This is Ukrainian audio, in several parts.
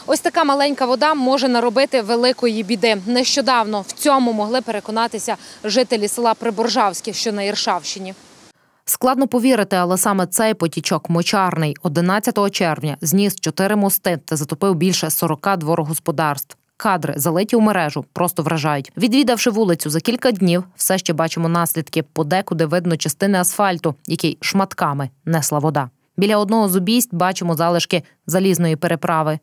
Ось така маленька вода може наробити великої біди. Нещодавно в цьому могли переконатися жителі села Приборжавське, що на Іршавщині. Складно повірити, але саме цей потічок Мочарний 11 червня зніс 4 мости та затопив більше 40 дворогосподарств. Кадри, залиті у мережу, просто вражають. Відвідавши вулицю за кілька днів, все ще бачимо наслідки. Подекуди видно частини асфальту, який шматками несла вода. Біля одного з обійсть бачимо залишки залізної переправи.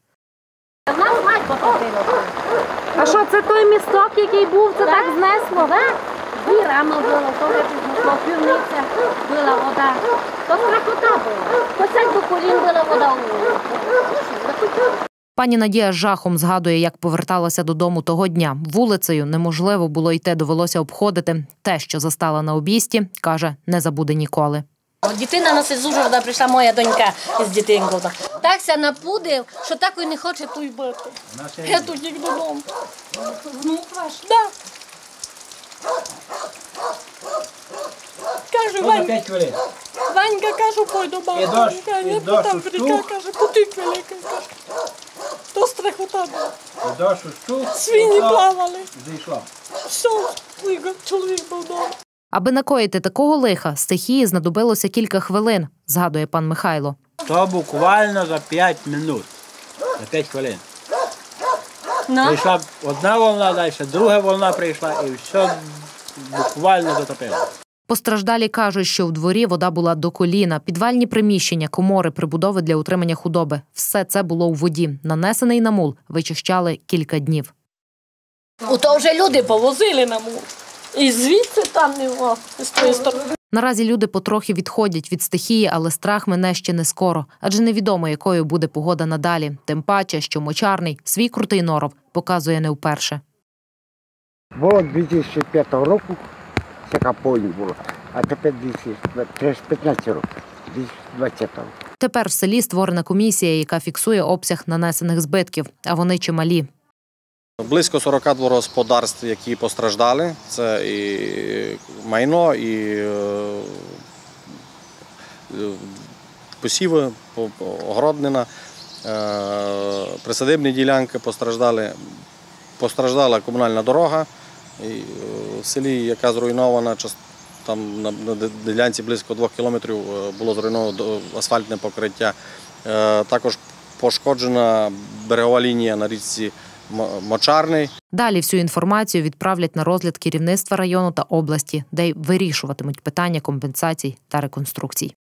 А що, це той місток, який був, це так знесло? Рама була, то півниця була вода. То страхота була. Посадь до колін була вода. Пані Надія з жахом згадує, як поверталася додому того дня. Вулицею неможливо було йти, довелося обходити. Те, що застала на обійсті, каже, не забуде ніколи. Дитина на Сезужорда прийшла, моя донька з дитинкою. Так ся напудив, що так і не хоче тут бути. Я тут їх додому. Внук ваш? Так. Кажу, Ванька, кажу, пойду до бабу. Не питав, каже, потік великий. То страхота була. Свині плавали. Все, чоловік був вдома. Аби накоїти такого лиха, стихії знадобилося кілька хвилин, згадує пан Михайло. То буквально за 5 минут, за 5 хвилин. Прийшла одна волна, далі друга волна прийшла і все буквально затопило. Постраждалі кажуть, що в дворі вода була до коліна, підвальні приміщення, комори, прибудови для утримання худоби. Все це було у воді. Нанесений на мул вичищали кілька днів. Ото вже люди повозили на мул. І звідси там не було, з тої сторони. Наразі люди потрохи відходять від стихії, але страх мине ще не скоро. Адже невідомо, якою буде погода надалі. Тим паче, що Мочарний свій крутий норов показує не вперше. Було 2005 року, така повінь була, а тепер 2015 років, 2020-го. Тепер в селі створена комісія, яка фіксує обсяг нанесених збитків, а вони чималі. Близько 40 дворогосподарств, які постраждали. Це і майно, і посіви, огороднина, присадибні ділянки постраждали. Постраждала комунальна дорога в селі, яка зруйнована, там на ділянці близько 2 кілометрів було зруйновано асфальтне покриття. Також пошкоджена берегова лінія на річці Мочарний. Далі всю інформацію відправлять на розгляд керівництва району та області, де й вирішуватимуть питання компенсацій та реконструкцій.